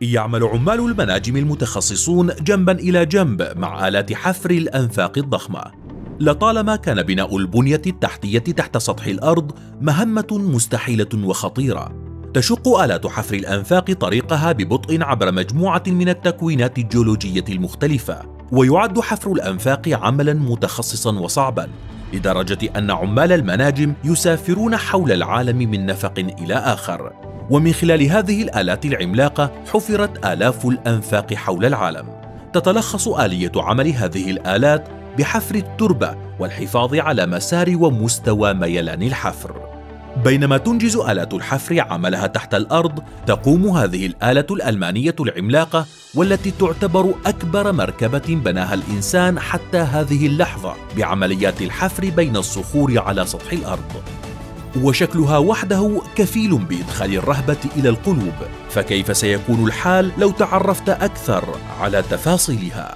يعمل عمال المناجم المتخصصون جنبا إلى جنب مع آلات حفر الأنفاق الضخمة. لطالما كان بناء البنية التحتية تحت سطح الأرض مهمة مستحيلة وخطيرة. تشق آلات حفر الأنفاق طريقها ببطء عبر مجموعة من التكوينات الجيولوجية المختلفة، ويعد حفر الأنفاق عملا متخصصا وصعبا، لدرجة أن عمال المناجم يسافرون حول العالم من نفق إلى آخر. ومن خلال هذه الآلات العملاقة حفرت آلاف الأنفاق حول العالم. تتلخص آلية عمل هذه الآلات بحفر التربة والحفاظ على مسار ومستوى ميلان الحفر. بينما تنجز آلات الحفر عملها تحت الأرض، تقوم هذه الآلة الألمانية العملاقة والتي تعتبر أكبر مركبة بناها الإنسان حتى هذه اللحظة بعمليات الحفر بين الصخور على سطح الأرض. وشكلها وحده كفيل بإدخال الرهبة إلى القلوب، فكيف سيكون الحال لو تعرفت أكثر على تفاصيلها؟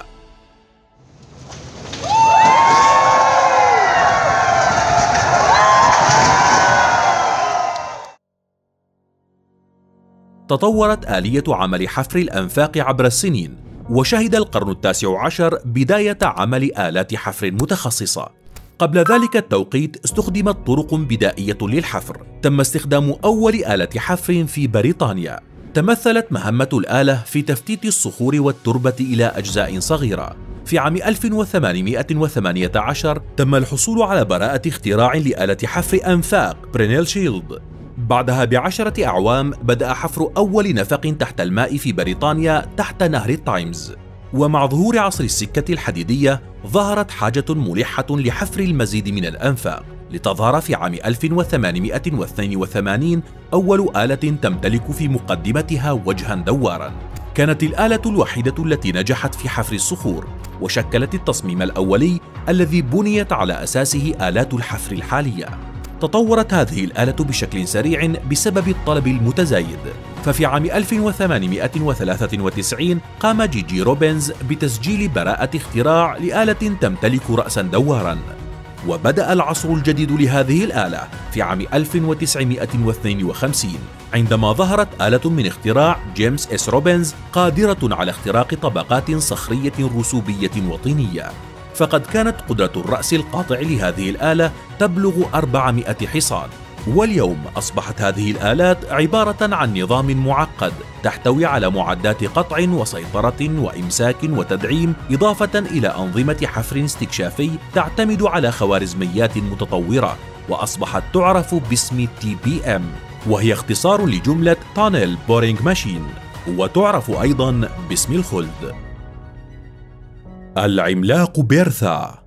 تطورت آلية عمل حفر الأنفاق عبر السنين، وشهد القرن التاسع عشر بداية عمل آلات حفر متخصصة. قبل ذلك التوقيت استخدمت طرق بدائية للحفر. تم استخدام أول آلة حفر في بريطانيا. تمثلت مهمة الآلة في تفتيت الصخور والتربة إلى أجزاء صغيرة. في عام 1818 تم الحصول على براءة اختراع لآلة حفر أنفاق برينيل شيلد. بعدها ب10 أعوام بدأ حفر أول نفق تحت الماء في بريطانيا تحت نهر التايمز. ومع ظهور عصر السكة الحديدية ظهرت حاجة ملحة لحفر المزيد من الأنفاق، لتظهر في عام 1882 أول آلة تمتلك في مقدمتها وجها دوارا. كانت الآلة الوحيدة التي نجحت في حفر الصخور، وشكلت التصميم الأولي الذي بنيت على أساسه آلات الحفر الحالية. تطورت هذه الآلة بشكل سريع بسبب الطلب المتزايد، ففي عام 1893 قام جيجي روبنز بتسجيل براءة اختراع لآلة تمتلك رأسا دوارا. وبدأ العصر الجديد لهذه الآلة في عام 1952 عندما ظهرت آلة من اختراع جيمس إس روبنز قادرة على اختراق طبقات صخرية رسوبية وطينية. فقد كانت قدرة الرأس القاطع لهذه الآلة تبلغ 400 حصان. واليوم أصبحت هذه الآلات عبارة عن نظام معقد تحتوي على معدات قطع وسيطرة وإمساك وتدعيم، إضافة إلى أنظمة حفر استكشافي تعتمد على خوارزميات متطورة، وأصبحت تعرف باسم TBM، وهي اختصار لجملة Tunnel Boring Machine، وتعرف أيضا باسم الخلد. العملاق بيرثا.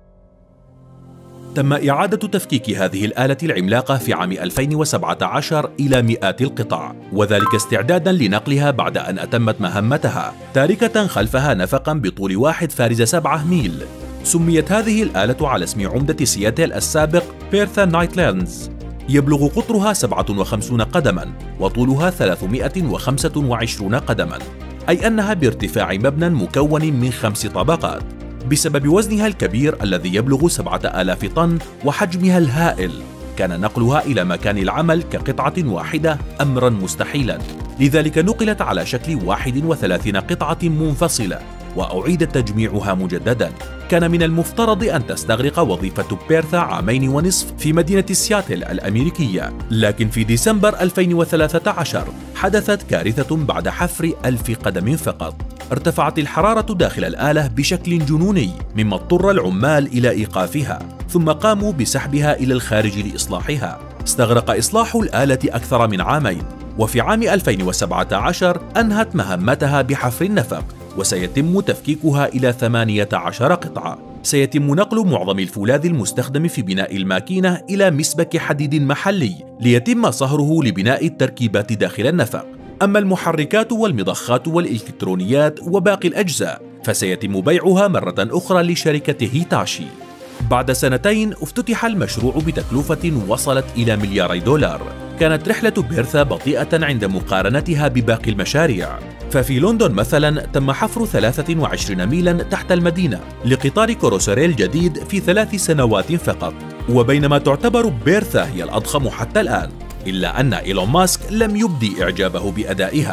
تم إعادة تفكيك هذه الآلة العملاقة في عام 2017 إلى مئات القطع، وذلك استعدادا لنقلها بعد أن أتمت مهمتها، تاركة خلفها نفقا بطول 1 فارز 7 ميل. سميت هذه الآلة على اسم عمدة سياتل السابق بيرثا نايتلاندز. يبلغ قطرها 57 قدما وطولها 325 قدما، أي أنها بارتفاع مبنى مكون من 5 طبقات. بسبب وزنها الكبير الذي يبلغ 7000 طن وحجمها الهائل، كان نقلها إلى مكان العمل كقطعة واحدة أمرا مستحيلا، لذلك نقلت على شكل 31 قطعة منفصلة وأعيد تجميعها مجددا. كان من المفترض أن تستغرق وظيفة بيرثا 2.5 في مدينة سياتل الأمريكية، لكن في ديسمبر 2013 حدثت كارثة بعد حفر 1000 قدم فقط. ارتفعت الحرارة داخل الآلة بشكل جنوني، مما اضطر العمال إلى إيقافها، ثم قاموا بسحبها إلى الخارج لإصلاحها. استغرق إصلاح الآلة أكثر من عامين، وفي عام 2017 أنهت مهمتها بحفر النفق، وسيتم تفكيكها إلى 18 قطعة. سيتم نقل معظم الفولاذ المستخدم في بناء الماكينة إلى مسبك حديد محلي ليتم صهره لبناء التركيبات داخل النفق. أما المحركات والمضخات والإلكترونيات وباقي الأجزاء فسيتم بيعها مرة أخرى لشركة هيتاشي. بعد 2 افتتح المشروع بتكلفة وصلت إلى $2 مليار. كانت رحلة بيرثا بطيئة عند مقارنتها بباقي المشاريع، ففي لندن مثلا تم حفر 23 ميلا تحت المدينة لقطار كروسيريل جديد في 3 سنوات فقط. وبينما تعتبر بيرثا هي الأضخم حتى الآن، إلا أن إيلون ماسك لم يبدي إعجابه بأدائها،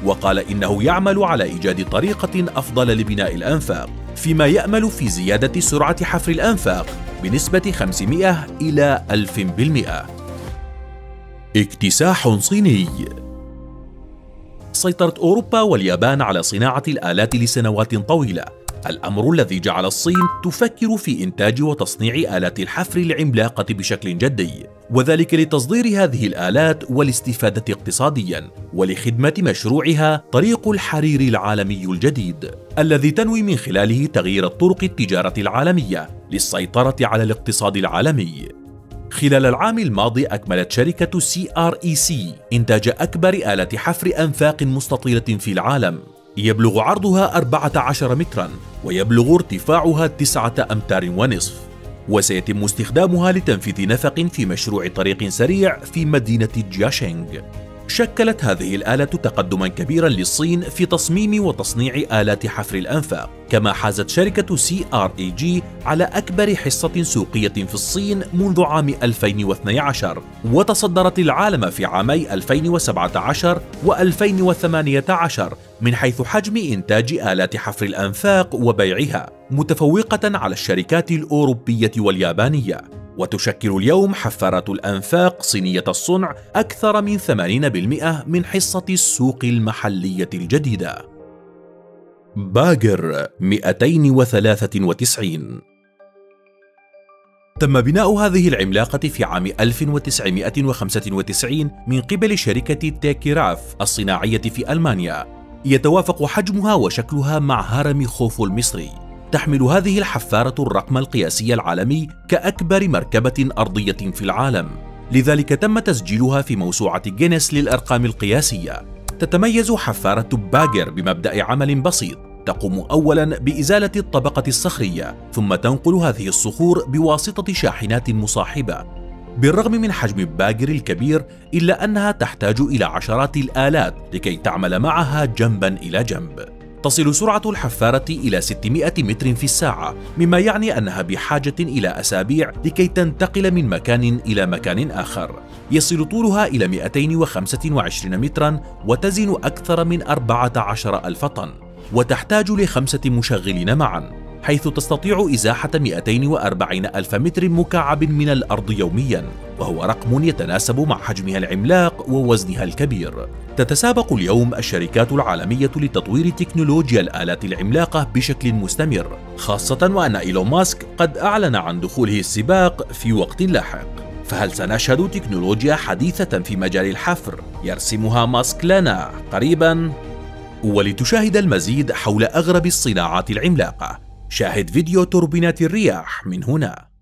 وقال إنه يعمل على إيجاد طريقة أفضل لبناء الأنفاق، فيما يأمل في زيادة سرعة حفر الأنفاق بنسبة 500 إلى 1000%. اكتساح صيني. سيطرت أوروبا واليابان على صناعة الآلات لسنوات طويلة، الأمر الذي جعل الصين تفكر في إنتاج وتصنيع آلات الحفر العملاقة بشكل جدي، وذلك لتصدير هذه الآلات والاستفادة اقتصادياً، ولخدمة مشروعها طريق الحرير العالمي الجديد، الذي تنوي من خلاله تغيير طرق التجارة العالمية للسيطرة على الاقتصاد العالمي. خلال العام الماضي أكملت شركة CREC إنتاج أكبر آلة حفر أنفاق مستطيلة في العالم، يبلغ عرضها 14 متراً ويبلغ ارتفاعها 9.5 أمتار، وسيتم استخدامها لتنفيذ نفق في مشروع طريق سريع في مدينة جياشينغ. شكلت هذه الآلة تقدماً كبيراً للصين في تصميم وتصنيع آلات حفر الأنفاق، كما حازت شركة CREG على أكبر حصة سوقية في الصين منذ عام 2012، وتصدرت العالم في عامي 2017 و2018 من حيث حجم إنتاج آلات حفر الأنفاق وبيعها، متفوقة على الشركات الأوروبية واليابانية. وتشكل اليوم حفارات الأنفاق صينية الصنع أكثر من 80% من حصة السوق المحلية الجديدة. باجر 293. تم بناء هذه العملاقة في عام 1995 من قبل شركة تيكيراف الصناعية في ألمانيا. يتوافق حجمها وشكلها مع هرم خوفو المصري. تحمل هذه الحفارة الرقم القياسي العالمي كأكبر مركبة أرضية في العالم، لذلك تم تسجيلها في موسوعة جينيس للأرقام القياسية. تتميز حفارة باجر بمبدأ عمل بسيط، تقوم أولاً بإزالة الطبقة الصخرية، ثم تنقل هذه الصخور بواسطة شاحنات مصاحبة. بالرغم من حجم باجر الكبير، إلا أنها تحتاج إلى عشرات الآلات لكي تعمل معها جنباً إلى جنب. تصل سرعة الحفارة إلى 600 متر في الساعة، مما يعني أنها بحاجة إلى أسابيع لكي تنتقل من مكان إلى مكان آخر. يصل طولها إلى 225 متراً وتزن أكثر من 14,000 طن، وتحتاج ل5 مشغلين معاً، حيث تستطيع إزاحة 240 ألف متر مكعب من الأرض يومياً، وهو رقم يتناسب مع حجمها العملاق ووزنها الكبير. تتسابق اليوم الشركات العالمية لتطوير تكنولوجيا الآلات العملاقة بشكل مستمر، خاصة وأن إيلون ماسك قد أعلن عن دخوله السباق في وقت لاحق. فهل سنشهد تكنولوجيا حديثة في مجال الحفر يرسمها ماسك لنا قريباً؟ ولتشاهد المزيد حول أغرب الصناعات العملاقة، شاهد فيديو توربينات الرياح من هنا.